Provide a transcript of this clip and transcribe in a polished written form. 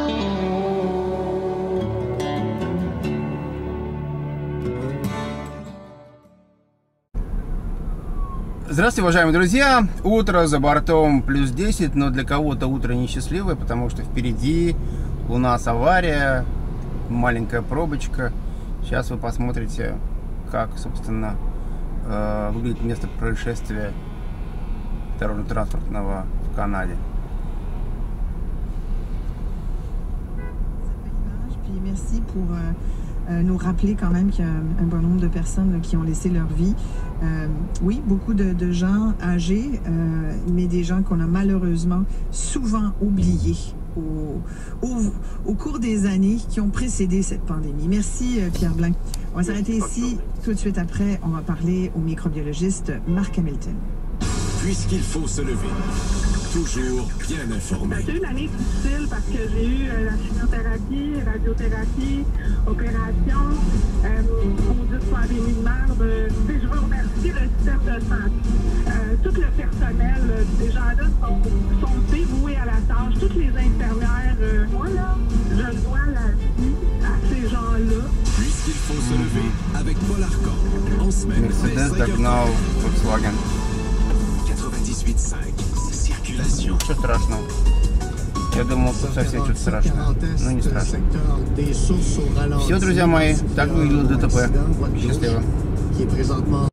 Здравствуйте, уважаемые друзья! Утро за бортом плюс 10, но для кого-то утро несчастливое, потому что впереди у нас авария, маленькая пробочка. Сейчас вы посмотрите, как, собственно, выглядит место происшествия дорожно-транспортного в Канаде. Merci pour nous rappeler quand même qu'il y a un bon nombre de personnes qui ont laissé leur vie. Oui, beaucoup de gens âgés, mais des gens qu'on a malheureusement souvent oubliés au cours des années qui ont précédé cette pandémie. Merci Pierre Blanc. On va s'arrêter ici. Tout de suite après, on va parler au microbiologiste Marc Hamilton. Puisqu'il faut se lever, toujours bien informé. J'ai eu une année difficile parce que j'ai eu la chimiothérapie, radiothérapie, opération, maudite pandémie de merde. Je veux remercier le système de santé. Tout le personnel, ces gens-là sont dévoués à la tâche. Toutes les infirmières, moi là, je dois la vie à ces gens-là. Puisqu'il faut se lever avec Paul Arcand, en semaine, Mercedes, Dagnau, Volkswagen. 98.5. Circulation. Что страшного? Я думал, что совсем что-то страшное, но не страшно. Все, друзья мои, так выглядело ДТП. Счастливо.